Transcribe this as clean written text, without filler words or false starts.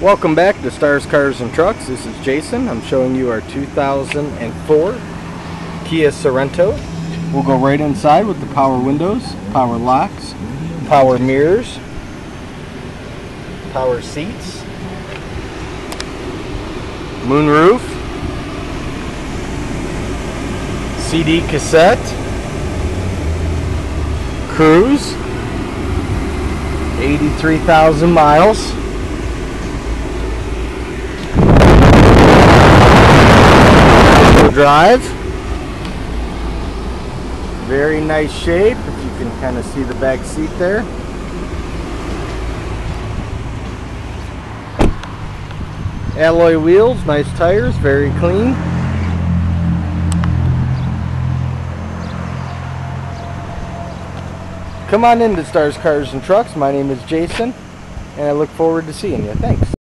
Welcome back to Stars Cars and Trucks. This is Jason. I'm showing you our 2004 Kia Sorento. We'll go right inside with the power windows, power locks, power mirrors, power seats, moonroof, CD cassette, cruise, 83,000 miles. Drive, very nice shape. If you can kind of see the back seat there. Alloy wheels, nice tires, very clean. Come on into Stars Cars and Trucks. My name is Jason, and I look forward to seeing you. Thanks.